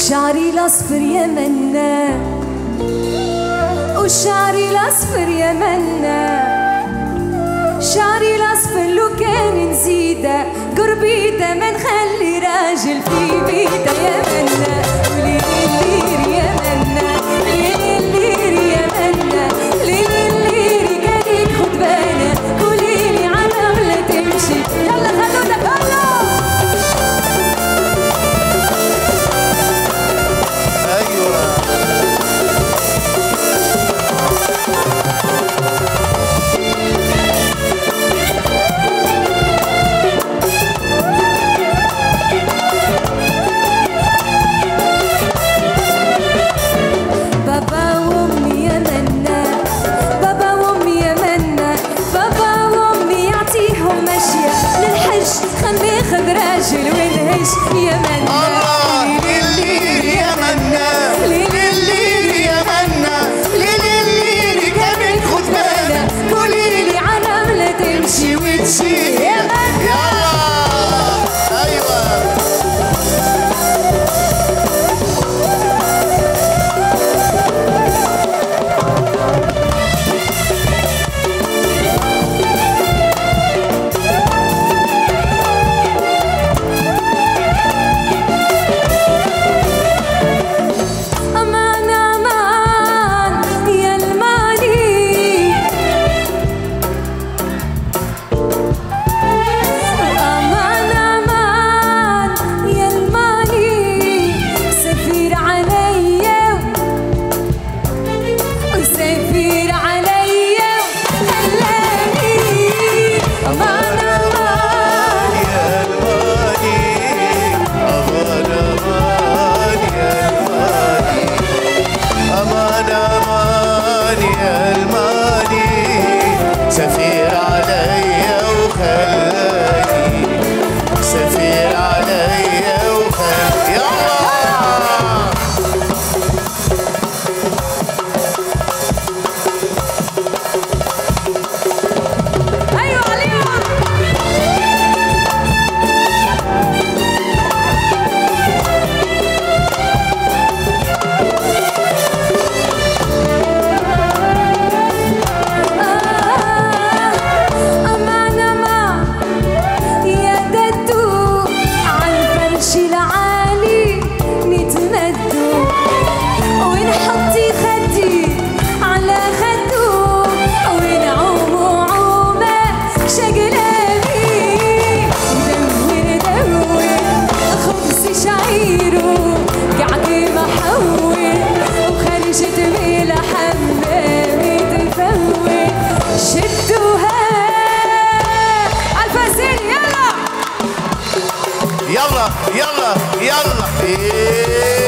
شعري الاصفر يا منا، وشعري الاصفر يا منا، شعري الاصفر لو كان نزيده قربيته ما نخلي راجل في بيته يا منا. وليلي الليل يا منا، ليلي الليل يا منا، ليلي الليل قاعد خد بالك قوليلي على ولا تمشي. يلا خلونا كله. خلي خذ راجل ونهش يا منا. ليل يا منا، ليل يا منا، ليل كمان خد بالك قوليلي على ولا تمشي وتشي يا منا. يلا ايوه يلا يلا يلا